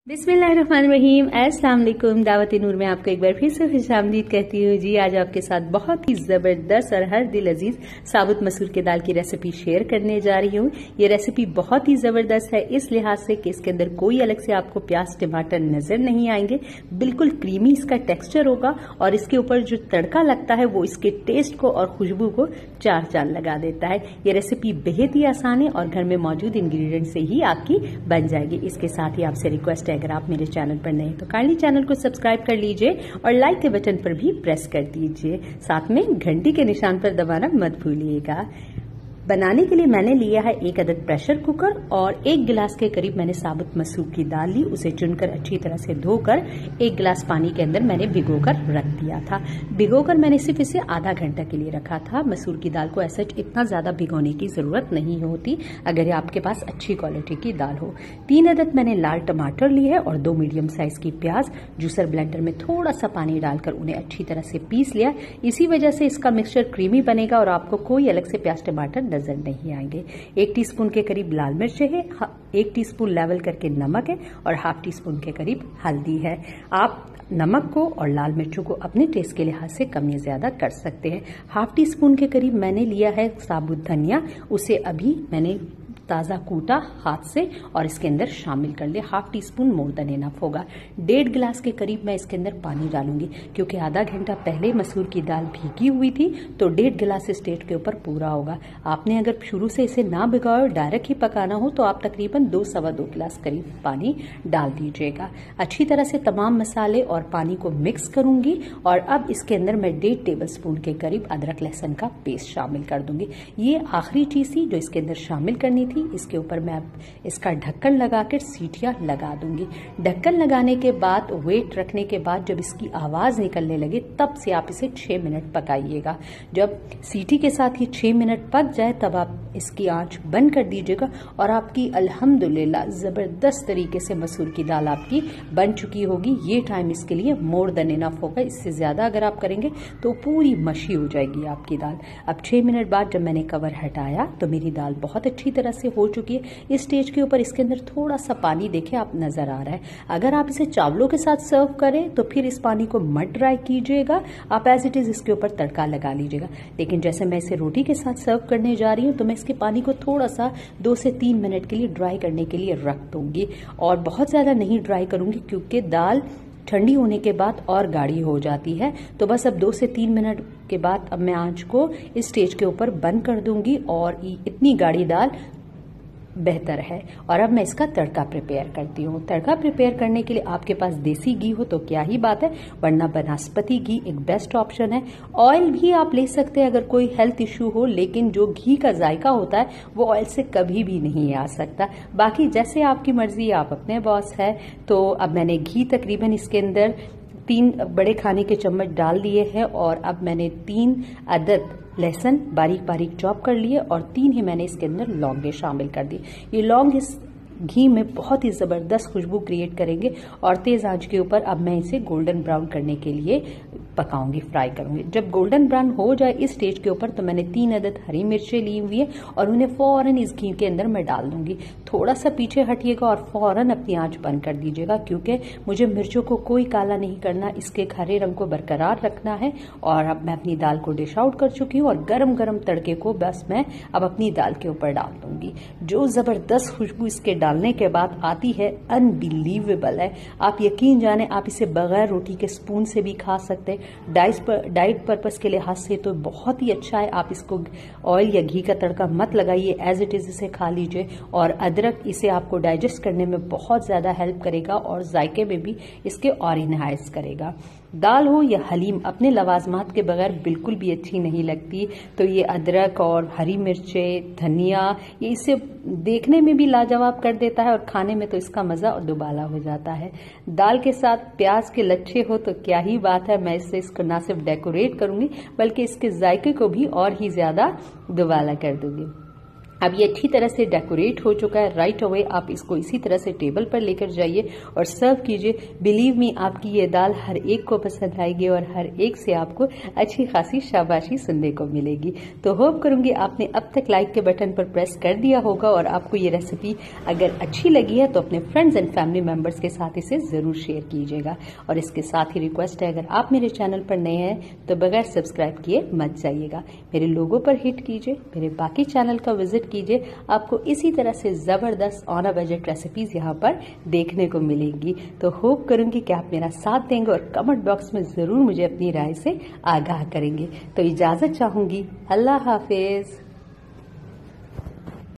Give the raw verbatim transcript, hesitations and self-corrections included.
बिस्मिल्लाहिर्रहमानिर्रहीम। अस्सलाम वालेकुम। दावत नूर में आपको एक बार फिर से खुशामदीद कहती हूँ जी। आज आपके साथ बहुत ही जबरदस्त और हर दिल अजीज साबुत मसूर की दाल की रेसिपी शेयर करने जा रही हूँ। ये रेसिपी बहुत ही जबरदस्त है इस लिहाज से कि इसके अंदर कोई अलग से आपको प्याज टमाटर नजर नहीं आएंगे। बिल्कुल क्रीमी इसका टेक्सचर होगा और इसके ऊपर जो तड़का लगता है वो इसके टेस्ट को और खुशबू को चार चांद लगा देता है। ये रेसिपी बेहद ही आसान है और घर में मौजूद इंग्रेडिएंट से ही आपकी बन जाएगी। इसके साथ ही आपसे रिक्वेस्ट है, अगर आप मेरे चैनल पर नए तो काइंडली चैनल को सब्सक्राइब कर लीजिए और लाइक के बटन पर भी प्रेस कर दीजिए। साथ में घंटी के निशान पर दबाना मत भूलिएगा। बनाने के लिए मैंने लिया है एक अदद प्रेशर कुकर और एक गिलास के करीब मैंने साबुत मसूर की दाल ली। उसे चुनकर अच्छी तरह से धोकर एक गिलास पानी के अंदर मैंने भिगोकर रख दिया था। भिगोकर मैंने सिर्फ इसे आधा घंटा के लिए रखा था। मसूर की दाल को ऐसा इतना ज्यादा भिगोने की जरूरत नहीं होती अगर आपके पास अच्छी क्वालिटी की दाल हो। तीन अदद मैंने लाल टमाटर लिए है और दो मीडियम साइज की प्याज जूसर ब्लेंडर में थोड़ा सा पानी डालकर उन्हें अच्छी तरह से पीस लिया। इसी वजह से इसका मिक्सचर क्रीमी बनेगा और आपको कोई अलग से प्याज टमाटर नजर नहीं आएंगे। एक टीस्पून के करीब लाल मिर्च है, एक टीस्पून लेवल करके नमक है और हाफ टी स्पून के करीब हल्दी है। आप नमक को और लाल मिर्चों को अपने टेस्ट के लिहाज से कम या ज्यादा कर सकते हैं। हाफ टी स्पून के करीब मैंने लिया है साबुत धनिया, उसे अभी मैंने ताज़ा कूटा हाथ से और इसके अंदर शामिल कर ले। Half teaspoon more than enough होगा। डेढ़ गिलास के करीब मैं इसके अंदर पानी डालूंगी क्योंकि आधा घंटा पहले मसूर की दाल भीगी हुई थी तो डेढ़ गिलास इस स्टेज के ऊपर पूरा होगा। आपने अगर शुरू से इसे ना भिगाओ डायरेक्ट ही पकाना हो तो आप तकरीबन दो सवा दो गिलास करीब पानी डाल दीजिएगा। अच्छी तरह से तमाम मसाले और पानी को मिक्स करूंगी और अब इसके अंदर मैं डेढ़ टेबल स्पून के करीब अदरक लहसुन का पेस्ट शामिल कर दूंगी। ये आखिरी चीज थी जो इसके अंदर शामिल करनी थी। इसके ऊपर मैं अब इसका ढक्कन लगाकर सीटियां लगा दूंगी। ढक्कन लगाने के बाद वेट रखने के बाद जब इसकी आवाज निकलने लगे तब से आप इसे छह मिनट पकाइएगा। जब सीटी के साथ ही छह मिनट पक जाए तब आप इसकी आंच बंद कर दीजिएगा और आपकी अल्हम्दुलिल्लाह जबरदस्त तरीके से मसूर की दाल आपकी बन चुकी होगी। ये टाइम इसके लिए मोर देन इनफ होगा। इससे ज्यादा अगर आप करेंगे तो पूरी मशी हो जाएगी आपकी दाल। अब छह मिनट बाद जब मैंने कवर हटाया तो मेरी दाल बहुत अच्छी तरह से हो चुकी है। इस स्टेज के ऊपर इसके अंदर थोड़ा सा पानी देखे आप नजर आ रहा है। अगर आप इसे चावलों के साथ सर्व करें तो फिर इस पानी को मत ड्राई कीजिएगा, आप एज इट इज इसके ऊपर तड़का लगा लीजिएगा। लेकिन जैसे मैं इसे रोटी के साथ सर्व करने जा रही हूँ तो मैं इसके पानी को थोड़ा सा दो से तीन मिनट के लिए ड्राई करने के लिए रख दूंगी और बहुत ज्यादा नहीं ड्राई करूंगी क्योंकि दाल ठंडी होने के बाद और गाढ़ी हो जाती है। तो बस अब दो से तीन मिनट के बाद अब मैं आंच को इस स्टेज के ऊपर बंद कर दूंगी और इतनी गाढ़ी दाल बेहतर है। और अब मैं इसका तड़का प्रिपेयर करती हूँ। तड़का प्रिपेयर करने के लिए आपके पास देसी घी हो तो क्या ही बात है, वरना बनस्पति घी एक बेस्ट ऑप्शन है। ऑयल भी आप ले सकते हैं अगर कोई हेल्थ इश्यू हो, लेकिन जो घी का जायका होता है वो ऑयल से कभी भी नहीं आ सकता। बाकी जैसे आपकी मर्जी, आप अपने बॉस है। तो अब मैंने घी तकरीबन इसके अंदर तीन बड़े खाने के चम्मच डाल दिए हैं और अब मैंने तीन अदद लहसुन बारीक बारीक चॉप कर लिए और तीन ही मैंने इसके अंदर लौंगे शामिल कर दी। ये लौंग इस घी में बहुत ही जबरदस्त खुशबू क्रिएट करेंगे और तेज आंच के ऊपर अब मैं इसे गोल्डन ब्राउन करने के लिए पकाऊंगी, फ्राई करूंगी। जब गोल्डन ब्राउन हो जाए इस स्टेज के ऊपर तो मैंने तीन अदद हरी मिर्चें ली हुई है और उन्हें फौरन इस घी के अंदर मैं डाल दूंगी। थोड़ा सा पीछे हटिएगा और फौरन अपनी आंच बंद कर दीजिएगा क्योंकि मुझे मिर्चों को कोई काला नहीं करना, इसके हरे रंग को बरकरार रखना है। और अब मैं अपनी दाल को डिश आउट कर चुकी हूँ और गरम गरम तड़के को बस मैं अब अपनी दाल के ऊपर डाल दूंगी। जो जबरदस्त खुशबू इसके डालने के बाद आती है, अनबिलीवेबल है। आप यकीन जाने आप इसे बगैर रोटी के स्पून से भी खा सकते हैं। डाइट पर्पस के लिहाज से तो बहुत ही अच्छा है। आप इसको ऑयल या घी का तड़का मत लगाइए, एज इट इज इसे खा लीजिए। और अदरक इसे आपको डाइजेस्ट करने में बहुत ज्यादा हेल्प करेगा और जायके में भी इसके और इनहांस करेगा। दाल हो या हलीम अपने लवाजमात के बगैर बिल्कुल भी अच्छी नहीं लगती। तो ये अदरक और हरी मिर्चें, धनिया, ये इसे देखने में भी लाजवाब कर देता है और खाने में तो इसका मजा और दुबाला हो जाता है। दाल के साथ प्याज के लच्छे हो तो क्या ही बात है। मैं इससे इसको ना सिर्फ डेकोरेट करूंगी बल्कि इसके जायके को भी और ही ज्यादा दुबाला कर दूंगी। अब ये अच्छी तरह से डेकोरेट हो चुका है। राइट अवे आप इसको इसी तरह से टेबल पर लेकर जाइए और सर्व कीजिए। बिलीव मी, आपकी ये दाल हर एक को पसंद आएगी और हर एक से आपको अच्छी खासी शाबाशी सुनने को मिलेगी। तो होप करूंगी आपने अब तक लाइक के बटन पर प्रेस कर दिया होगा और आपको ये रेसिपी अगर अच्छी लगी है तो अपने फ्रेंड्स एंड फैमिली मेंबर्स के साथ इसे जरूर शेयर कीजिएगा। और इसके साथ ही रिक्वेस्ट है, अगर आप मेरे चैनल पर नए हैं तो बगैर सब्सक्राइब किए मत जाइएगा। मेरे लोगो पर हिट कीजिए, मेरे बाकी चैनल का विजिट कीजिए। आपको इसी तरह से जबरदस्त ऑन अ बजट रेसिपीज यहाँ पर देखने को मिलेंगी। तो होप करूंगी कि आप मेरा साथ देंगे और कमेंट बॉक्स में जरूर मुझे अपनी राय से आगाह करेंगे। तो इजाजत चाहूंगी। अल्लाह हाफिज।